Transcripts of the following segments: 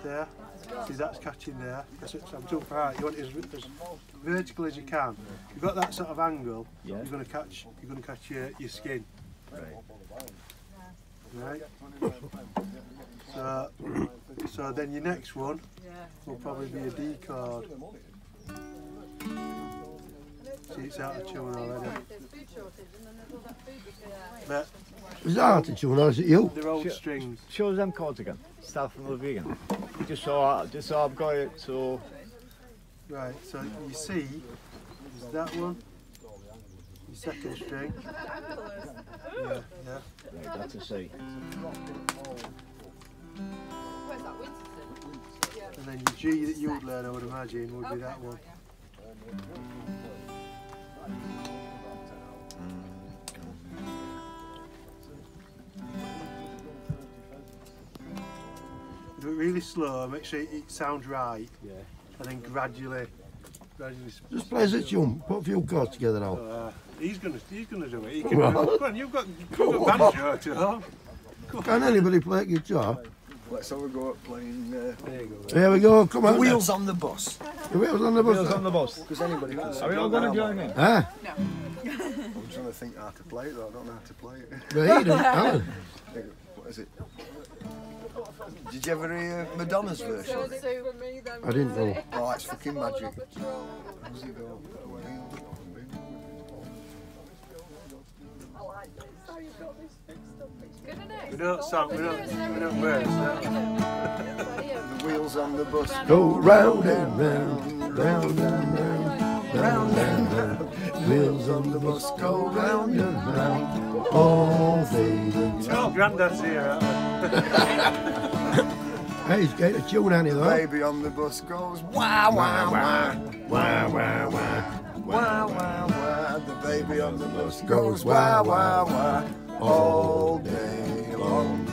there. See, that's catching there. So I'm too far. You want it as vertical as you can. If you've got that sort of angle, you're going to catch your skin. Right. So then your next one will probably be a D chord. See, it's out of tune already. But is that out of tune or is it you? they're old strings. Show us them chords again. Start from the beginning. Just so I've got it. So right. So you see, there's that one. Your second string. Yeah. right, that's a C. And then your G that you would learn, I would imagine, would be that one. Do it really slow, make sure it sounds right, and then gradually. Just play as a tune, put a few chords together now. He's gonna do it. He can do it. Come on, you've got banjo to home. Can anybody play guitar? Let's have a go at playing. There you go. Here we go, come on. The Wheels on the Bus. The wheels on the bus. Wheels on the bus. Because anybody can sing. Are we all going to join in? Huh? I'm trying to think how to play it though. I don't know how to play it. Well, he doesn't, Alan. What is it? Did you ever hear Madonna's version? I didn't know. Oh, that's fucking magic. How does it go? We don't song, we don't words. The wheels on the bus Go round and round, round and round, round and round. Wheels on the bus go round and round all day. Oh, Grandad's here, aren't Hey, he's getting a tune on it though. Baby on the bus goes wah wah wah Wah, wah, wah. wah wah wah. The baby on the bus goes wah wah wah all day long.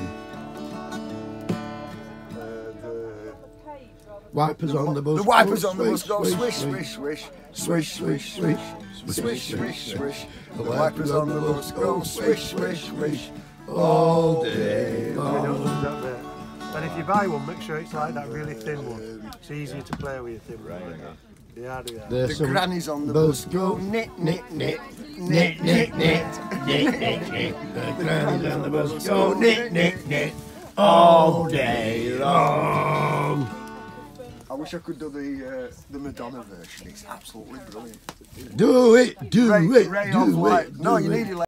Wipers on the bus. The wipers on the bus go swish swish swish swish swish swish swish swish swish. The wipers on the bus go swish swish swish all day long. And if you buy one, make sure it's like that really thin one. It's easier to play with your thin one. They are. The grannies on the bus go knit knit knit knit knit knit knit knit knit. The grannies on the bus go knit, knit, knit all day long. I wish I could do the Madonna version. It's absolutely brilliant. Do it, do Ray it, of do Light. it. No, do you it. need it.